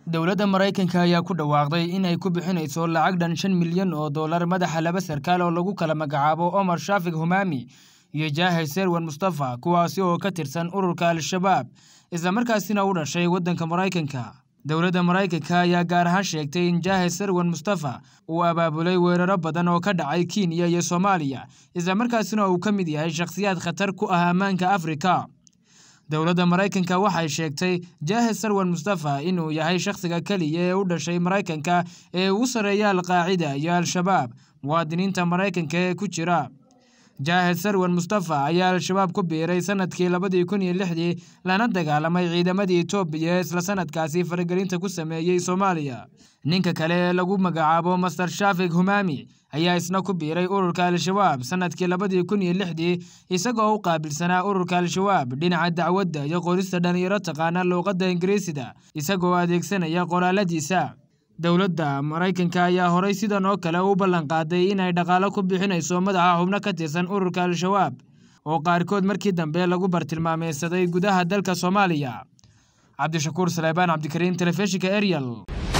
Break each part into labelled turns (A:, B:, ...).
A: dowladda Mareykanka ayaa ku dhawaaqday in ay ku bixinayso lacag dhan 5 milyan oo dollar madaxa laba sarkaal oo lagu kala magacaabo Omar Shafik Humami iyo Jahe Serwan Mustafa kuwaasi oo ka tirsan ururka Al-Shabaab isla markaasina u dhashay waddanka Mareykanka. dowladda Mareykanka ayaa gaar ahaan sheegtay in Jahe Serwan Mustafa uu abaabulay weeraro badan oo ka dhacay Kenya iyo Soomaaliya isla markaasina uu ka mid yahay shakhsiyaad khatar ku ah ammaanka Afrika. dowladda Mareykanka waxay sheegtay Jahe Serwan Mustafa inuu yahay shakhsiga kaliya ee u dhashay Mareykanka ee ugu sareeya Al-Qaacida iyo Al-Shabaab muwaadiniinta Mareykanka ee ku jira. Jahe Serwan Mustafa ayaa Al-Shabaab ku biiray sanadkii 2006 lana dagaalamay ciidamadii Itoobiya isla sanadkaasi faragelinta ku sameeyay Soomaaliya. ninka kale ee lagu magacaabo Master Shafik Humami ayaa isna ku biiray ururka Al-Shabaab sanadkii 2006 isagoo u qaabilsanaa ururka Al-Shabaab dhinaca dacwadda iyo qorista dhalinyaro taqaana luqadda Ingiriisida isagoo adeegsanaya qoraaladiisa. dowladda Mareykanka ayaa horay sidan oo kale u ballan qaaday in ay dhaqaale ku bixinayso madaxa xubno ka tirsan ururka Al-Shabaab oo qaarkood markii dambe lagu bartilmaameedsaday gudaha dalka Soomaaliya. Cabdishakuur Salebaan Cabdikariim Telefishinka Ariel.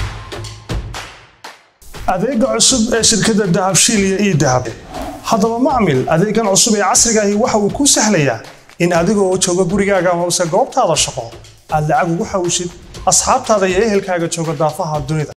B: adeega cusub ee shirkadda Dahabshiil iyo Idahab haddaba macmil adeegan cusub ee casriga ah waxa uu ku sahlayaa in adigoo jooga gurigaaga ama goobtaada shaqo aad lacag ugu xawshid asxaabtaada iyo ehelkaaga jooga daafaha dunida.